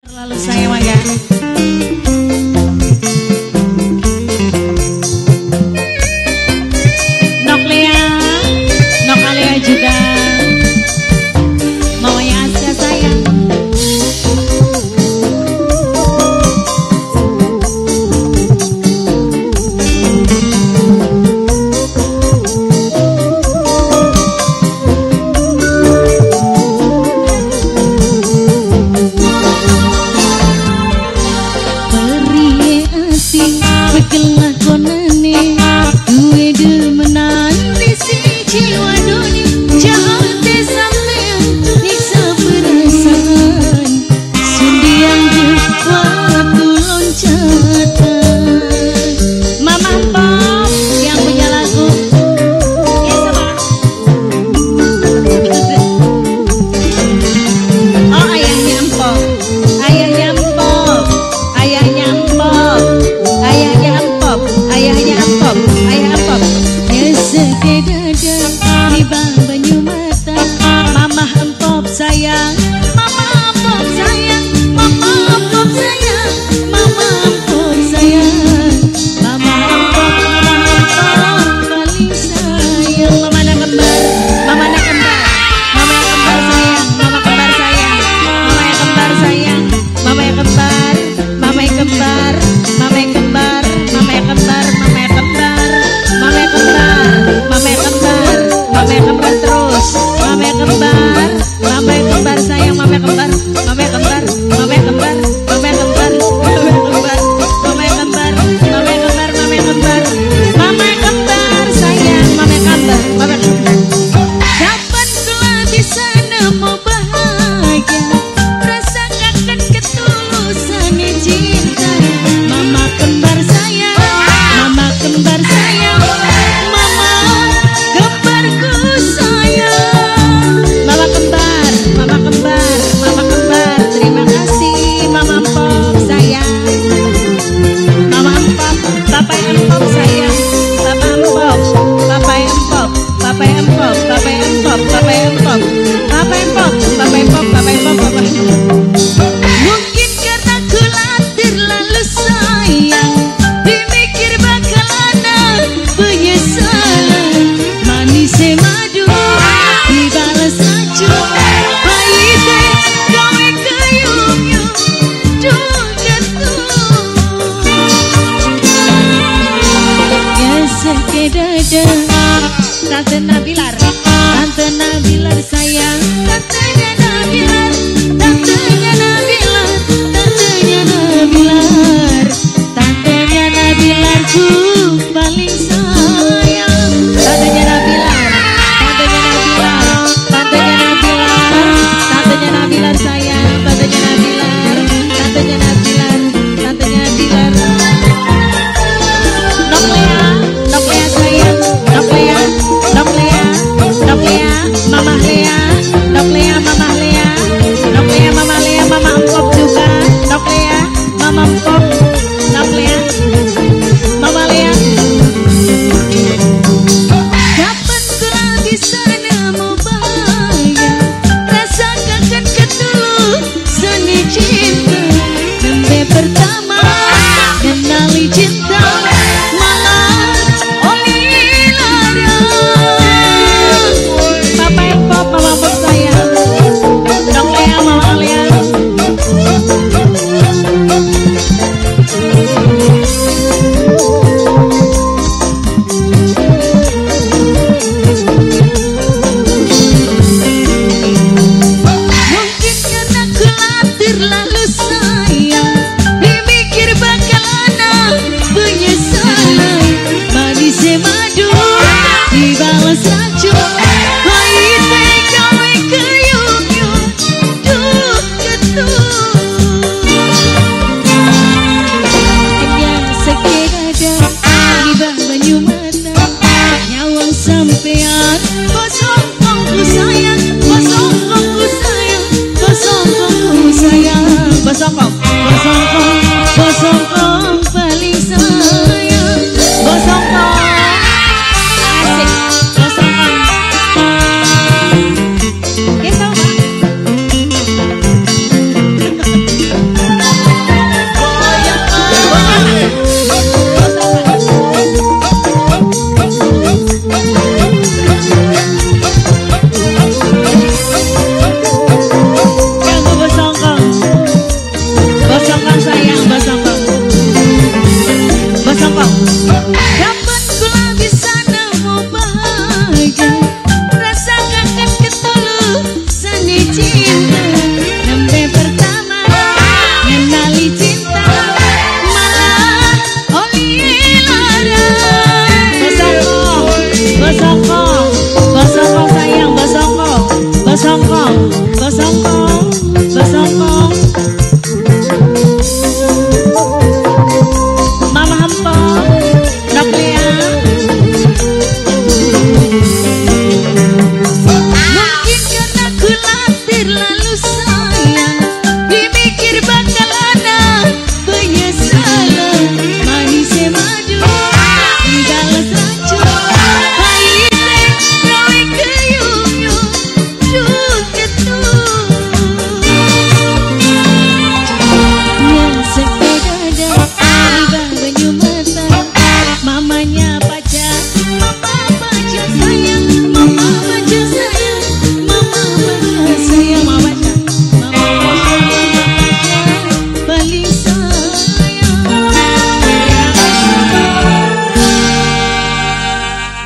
Lalu saya Maya. Nok Lea, Nok Alea juga. Mamanya Aska sayang. Bekelah konane duwe demenan di sini jiwa doni jahat sampean nyiksa perasaan sundiang waktu loncatan. Mama Pop yang punya lagu ya sama. Oh ayahnya Empok, ayahnya Empok, ayahnya Empok, ayahnya Empok, ayahnya Empok, ayah Empok. Nyesek dada di bang banyu mata, mama Empok sayang, mama Empok sayang, mama Empok sayang, mama Empok sayang, mama Empok paling sayang. Mama nak kembar, mama nak kembar, mama yang kembar sayang, mama kembar sayang, mama yang kembar sayang, mama yang kembar, mama yang kembar, mama yang kembar, mama yang kembar, mama yang kembar, mama yang kembar, mama yang kembar, mama yang kembar terus, mama yang kembar, mama yang kembar sayang, mama yang kembar, mama yang kembar, mama yang kembar, mama yang kembar, mama yang kembar, mama yang kembar, mama yang kembar, mama yang kembar, mama yang kembar sayang, mama yang kembar, mama yang kembar. Kapan telah bisa nemu bahagia, rasakan ketulusan cinta, mama kembar sayang, mama kembar sayang, mama kembarku sayang, mama kembar, mama kembar, mama kembar. Terima kasih mama Empok sayang, mama Empok, papa Empok sayang, papa Empok, papa Empok, papa Empok, papa Empok, papa Empok, papa Empok, papa Empok, papa Empok, papa Empok. Mungkin karena kulatir lalu sayang, dipikir bakal ada penyesalan, manis madu dibalas aja, pahitnya gawe keyung-yung duket gesek dada. Tante Nabilar, Tante Nabilar sayang, Tantenya Nabilar, Tantenya Nabilar, Tantenya Nabilar, Tantenya Nabilarku paling sayang. Tantenya Nabilar, Tantenya Nabilar, Tantenya Nabilar, Tantenya Nabilar sayang, Tantenya Nabilar, Tantenya Nabilar, Tantenya Nabilar. Nok Lea, Nok Lea sayang, Nok Lea, Nok Lea, Nok Lea, Mama Lea, Nok Lea, Mama Lea, Nok Lea, Mama Lea, Mama Empok juga, Nok Lea, Mama Empok, Nok Lea, Mama Lea. Kapan kau bisa nemu bahagia, rasakan ketulusan cinta, nembe pertama kenali cinta, malah oli lara. Papa Empok, Mama Empok sayang, Nok Lea, Mama Lea. Mungkin karena kulatir lalu sayang, dipikir bakal ada penyesalan, manis madu dibalas racun, pahitnya gawe keyung-yung duket yang sekiranya di bang banyu mata, nyawang sampean kosong kongku sayang, kosong kongku sayang, kosong kongku sayang, kosong kong.